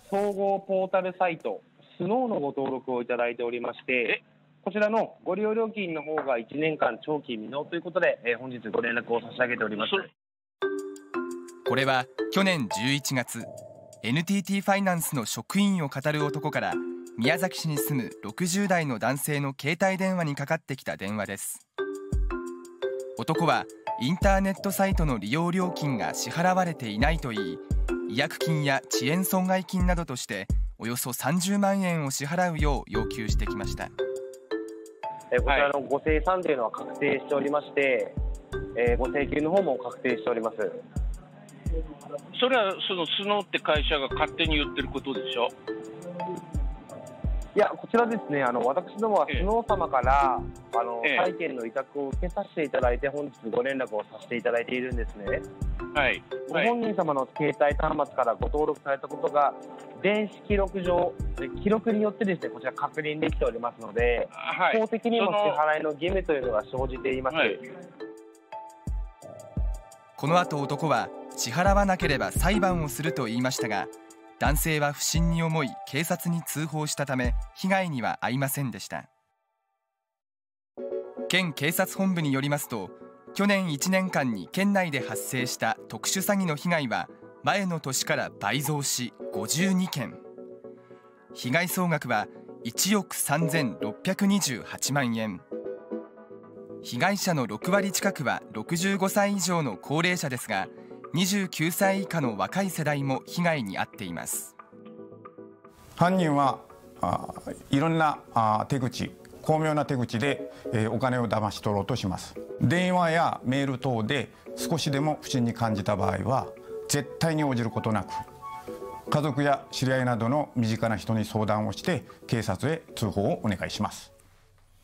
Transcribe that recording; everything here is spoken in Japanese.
総合ポータルサイトスノーのご登録をいただいておりまして、こちらのご利用料金の方が1年間長期未納ということで、本日ご連絡を差し上げております。 これは去年11月 NTT ファイナンスの職員を語る男から宮崎市に住む60代の男性の携帯電話にかかってきた電話です。男はインターネットサイトの利用料金が支払われていないといい、違約金や遅延損害金などとしておよそ30万円を支払うよう要求してきました。 こちらのご清算というのは確定しておりまして、ご請求の方も確定しております。 それはそのスノーって会社が勝手に言ってることでしょ。 いや、こちらですね、私どもはスノー様から債権の委託を受けさせていただいて、本日ご連絡をさせていただいているんですね。ご本人様の携帯端末からご登録されたことが電子記録上、記録によってですね、こちら確認できておりますので、法的にも支払いの義務というのが生じています。 この後、男は支払わなければ裁判をすると言いましたが、男性は不審に思い警察に通報したため被害には遭いませんでした。県警察本部によりますと、去年1年間に県内で発生した特殊詐欺の被害は前の年から倍増し52件、被害総額は1億3628万円。被害者の6割近くは65歳以上の高齢者ですが、29歳以下の若い世代も被害に遭っています。 犯人はいろんな手口、巧妙な手口でお金を騙し取ろうとします。電話やメール等で少しでも不審に感じた場合は絶対に応じることなく、家族や知り合いなどの身近な人に相談をして警察へ通報をお願いします。